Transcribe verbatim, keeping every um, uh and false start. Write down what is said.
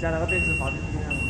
加了个电磁阀就是这样。